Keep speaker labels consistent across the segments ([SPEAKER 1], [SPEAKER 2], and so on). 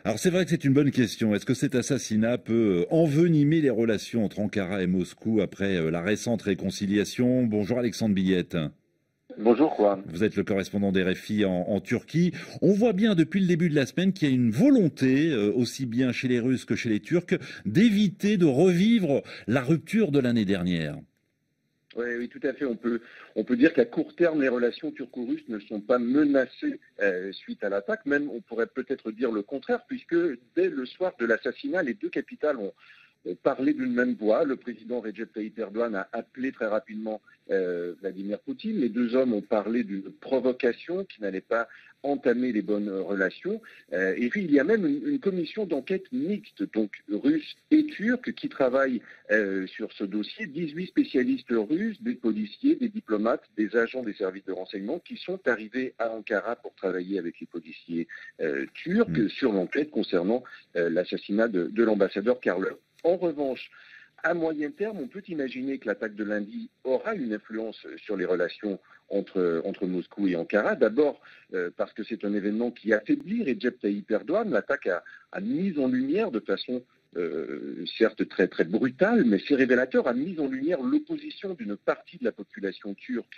[SPEAKER 1] Alors c'est vrai que c'est une bonne question. Est-ce que cet assassinat peut envenimer les relations entre Ankara et Moscou après la récente réconciliation? Bonjour Alexandre Billette.
[SPEAKER 2] Bonjour, quoi.
[SPEAKER 1] Vous êtes le correspondant d'RFI en Turquie. On voit bien depuis le début de la semaine qu'il y a une volonté, aussi bien chez les Russes que chez les Turcs, d'éviter de revivre la rupture de l'année dernière.
[SPEAKER 2] Oui, oui, tout à fait. On peut dire qu'à court terme, les relations turco-russes ne sont pas menacées suite à l'attaque. Même, on pourrait peut-être dire le contraire, puisque dès le soir de l'assassinat, les deux capitales ont parler d'une même voix. Le président Recep Tayyip Erdogan a appelé très rapidement Vladimir Poutine. Les deux hommes ont parlé d'une provocation qui n'allait pas entamer les bonnes relations. Et puis, il y a même une commission d'enquête mixte, donc russe et turque, qui travaille sur ce dossier. 18 spécialistes russes, des policiers, des diplomates, des agents des services de renseignement qui sont arrivés à Ankara pour travailler avec les policiers turcs sur l'enquête concernant l'assassinat de l'ambassadeur Karlov. En revanche, à moyen terme, on peut imaginer que l'attaque de lundi aura une influence sur les relations entre Moscou et Ankara. D'abord parce que c'est un événement qui affaiblit Recep Tayyip Erdogan. L'attaque a mis en lumière de façon certes très, très brutale, mais c'est révélateur, a mis en lumière l'opposition d'une partie de la population turque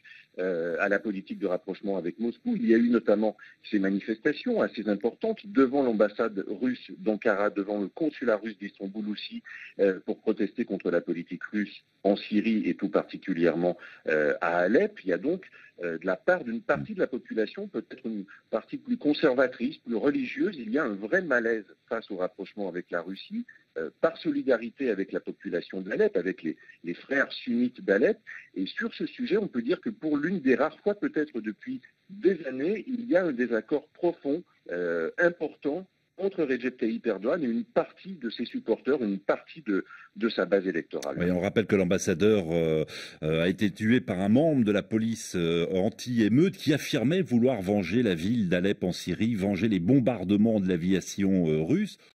[SPEAKER 2] à la politique de rapprochement avec Moscou. Il y a eu notamment ces manifestations assez importantes devant l'ambassade russe d'Ankara, devant le consulat russe d'Istanbul aussi, pour protester contre la politique russe en Syrie et tout particulièrement à Alep. Il y a donc de la part d'une partie de la population, peut-être une partie plus conservatrice, plus religieuse, il y a un vrai malaise face au rapprochement avec la Russie, par solidarité avec la population d'Alep, avec les frères sunnites d'Alep. Et sur ce sujet, on peut dire que pour l'une des rares fois, peut-être depuis des années, il y a un désaccord profond, important, entre Recep Tayyip Erdogan et une partie de ses supporters, une partie de sa base électorale.
[SPEAKER 1] Oui, on rappelle que l'ambassadeur a été tué par un membre de la police anti-émeute qui affirmait vouloir venger la ville d'Alep en Syrie, venger les bombardements de l'aviation russe.